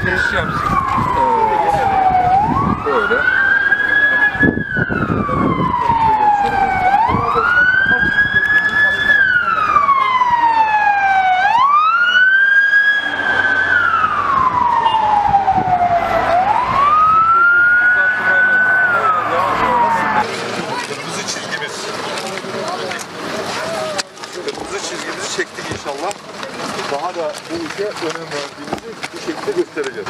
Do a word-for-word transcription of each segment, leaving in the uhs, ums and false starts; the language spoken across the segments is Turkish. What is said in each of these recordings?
gösterisi yapsın. Ee, böyle. Çektik inşallah. Daha da bu işe önem verdiğimizi bu şekilde göstereceğiz.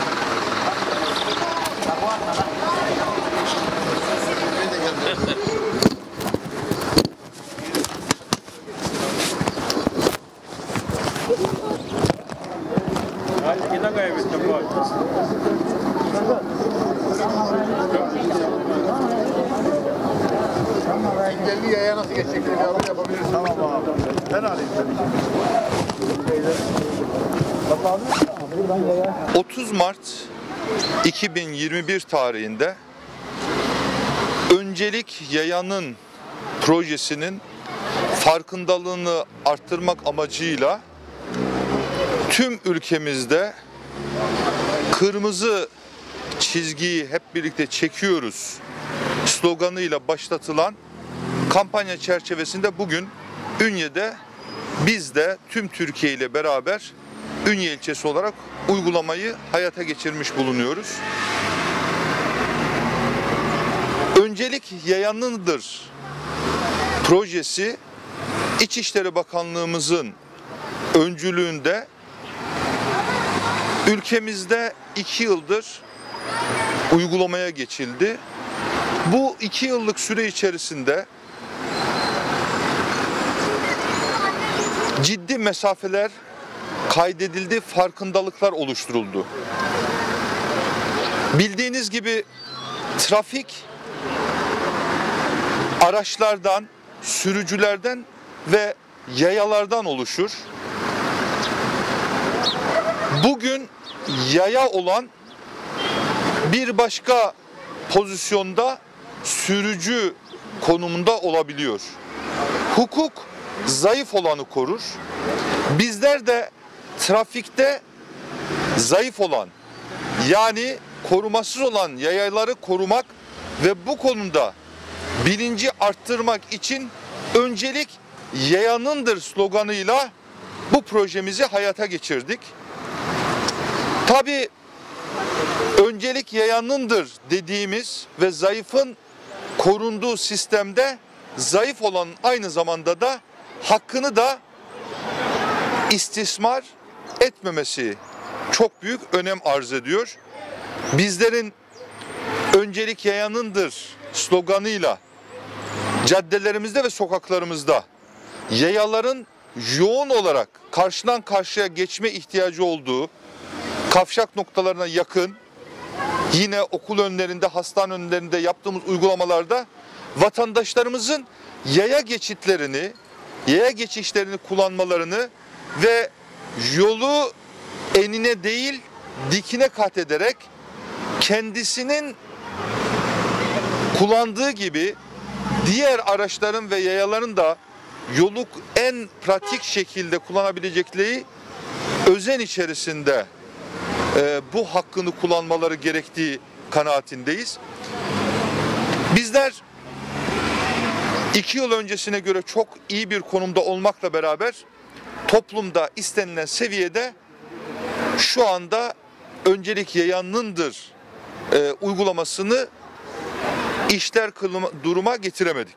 Engelli yaya nasıl geçecekleri bir adım yapabiliriz. Tamam abi. Ben alayım seni. otuz Mart iki bin yirmi bir tarihinde Öncelik Yayanın projesinin farkındalığını arttırmak amacıyla tüm ülkemizde kırmızı çizgiyi hep birlikte çekiyoruz sloganıyla başlatılan kampanya çerçevesinde bugün Ünye'de biz de tüm Türkiye ile beraber Ünye ilçesi olarak uygulamayı hayata geçirmiş bulunuyoruz. Öncelik Yayanındır projesi İçişleri Bakanlığımızın öncülüğünde ülkemizde iki yıldır uygulamaya geçildi. Bu iki yıllık süre içerisinde ciddi mesafeler kaydedildi, farkındalıklar oluşturuldu. Bildiğiniz gibi trafik araçlardan, sürücülerden ve yayalardan oluşur. Bugün yaya olan bir başka pozisyonda sürücü konumunda olabiliyor. Hukuk zayıf olanı korur. Bizler de trafikte zayıf olan, yani korumasız olan yayaları korumak ve bu konuda bilinci arttırmak için öncelik yayanındır sloganıyla bu projemizi hayata geçirdik. Tabii öncelik yayanındır dediğimiz ve zayıfın korunduğu sistemde zayıf olan aynı zamanda da hakkını da istismar etmemesi çok büyük önem arz ediyor. Bizlerin öncelik yayanındır sloganıyla caddelerimizde ve sokaklarımızda yayaların yoğun olarak karşıdan karşıya geçme ihtiyacı olduğu kavşak noktalarına yakın, yine okul önlerinde, hastane önlerinde yaptığımız uygulamalarda vatandaşlarımızın yaya geçitlerini, yaya geçişlerini kullanmalarını ve yolu enine değil dikine kat ederek kendisinin kullandığı gibi diğer araçların ve yayaların da yolu en pratik şekilde kullanabilecekleri özen içerisinde e, bu hakkını kullanmaları gerektiği kanaatindeyiz. Bizler iki yıl öncesine göre çok iyi bir konumda olmakla beraber toplumda istenilen seviyede şu anda öncelik yayanındır e, uygulamasını işler kılma, duruma getiremedik.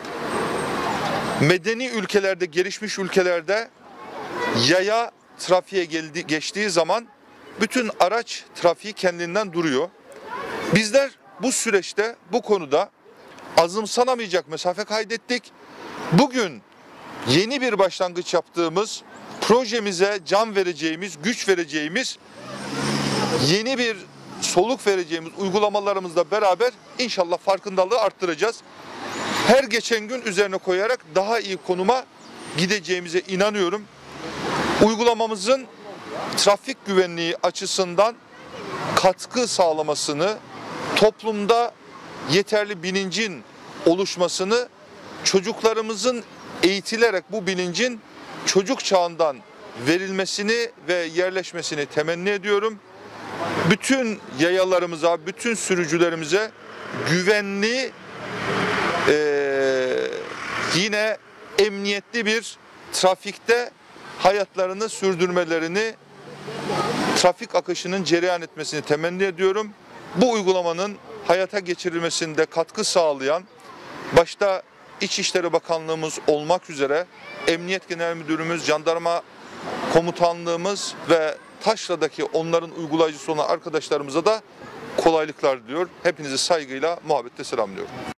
Medeni ülkelerde, gelişmiş ülkelerde yaya trafiğe geldi, geçtiği zaman bütün araç trafiği kendinden duruyor. Bizler bu süreçte bu konuda azımsanamayacak mesafe kaydettik. Bugün yeni bir başlangıç yaptığımız, projemize can vereceğimiz, güç vereceğimiz, yeni bir soluk vereceğimiz uygulamalarımızla beraber inşallah farkındalığı arttıracağız. Her geçen gün üzerine koyarak daha iyi konuma gideceğimize inanıyorum. Uygulamamızın trafik güvenliği açısından katkı sağlamasını, toplumda yeterli bilincin oluşmasını, çocuklarımızın eğitilerek bu bilincin çocuk çağından verilmesini ve yerleşmesini temenni ediyorum. bütün yayalarımıza, bütün sürücülerimize güvenli, e, yine emniyetli bir trafikte hayatlarını sürdürmelerini, trafik akışının cereyan etmesini temenni ediyorum. Bu uygulamanın hayata geçirilmesinde katkı sağlayan, başta İçişleri Bakanlığımız olmak üzere Emniyet Genel Müdürümüz, Jandarma Komutanlığımız ve Taşra'daki onların uygulayıcısı olan arkadaşlarımıza da kolaylıklar diliyor. Hepinizi saygıyla, muhabbetle selamlıyorum.